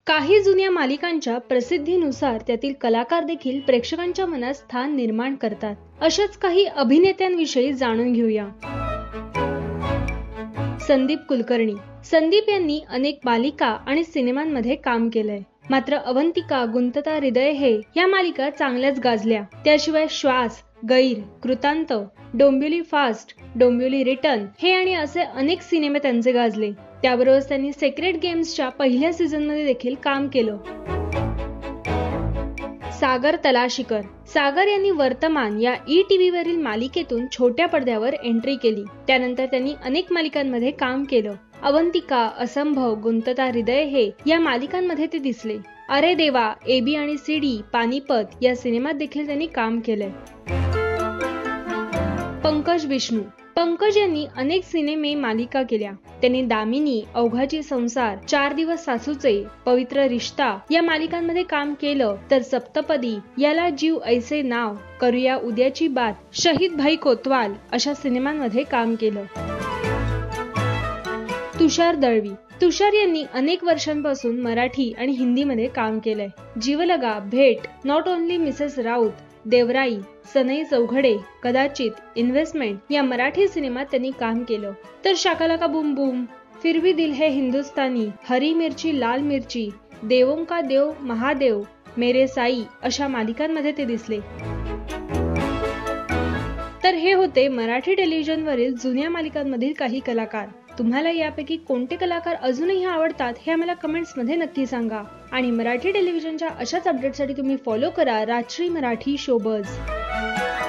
काही जुन्या मालिकांच्या प्रसिद्धीनुसार त्यातील कलाकार देखील प्रेक्षकांच्या मनात स्थान निर्माण करतात. अशाच काही अभिनेत्यांविषयी जाणून घेऊया. संदीप कुलकर्णी. संदीप यांनी अनेक मालिका आणि सिनेमांमध्ये काम केलंय. मात्र अवंतिका, गुंतता हृदय हे या मालिका चांगल्याच गाजल्या. त्याशिवाय श्वास, गैर, कृतांत, डोंबिवली फास्ट, डोंबिवली रिटर्न हे आणि असे अनेक सिनेमे त्यांचे गाजले. त्याबरोबरच त्यांनी सेक्रेट गेम्सच्या पहिल्या सीझनमध्ये देखील काम केलं. सागर तलाशीकर. सागर यांनी वर्तमान या ETV वरील मालिकेतून छोट्या पडद्यावर एंट्री केली. त्यानंतर त्यांनी अनेक मालिकांमध्ये काम केलं. अवंतिका, असंभव, गुंतता हृदय हे या मालिकांमध्ये ते दिसले. अरे देवा, AB आणि CD, पानिपत या सिनेमात देखील त्यांनी काम केलंय. पंकज विष्णू. पंकज यांनी अनेक सिनेमे मालिका केल्या. त्यांनी दामिनी, अवघाची संसार, 4 दिवस सासूचे, पवित्र रिश्ता या मालिकांमध्ये काम केलं. तर सप्तपदी, याला जीव ऐसे नाव, करूया उद्याची बात, शहीद भाई कोतवाल अशा सिनेमांमध्ये काम केलं. तुषार दळवी. तुषार यांनी अनेक वर्षांपासून मराठी आणि हिंदीमध्ये काम केलंय. Jeevalaga, Bhet, not only Mrs Raut, Devrai, Sanai Choughade, कदाचित, इन्व्हेस्टमेंट या मराठी सिनेमात त्यांनी काम केलं. तर शाकालाका बूम बूम, फिर भी दिल है हिंदुस्तानी, हरी मिरची, लाल मिरची, देवों का देव महादेव, मेरे साई अशा मालिकांमध्ये ते दिसले. तर हे होते मराठी टेलिव्हिजनवरील जुन्या मालिकांमधील काही कलाकार. तुम्हाला यापैकी कोणते कलाकार अजूनही आवडतात हे आम्हाला कमेंट्समध्ये नक्की सांगा. आणि मराठी टेलिव्हिजनच्या अशाच अपडेटसाठी तुम्ही फॉलो करा राजश्री मराठी शोबज.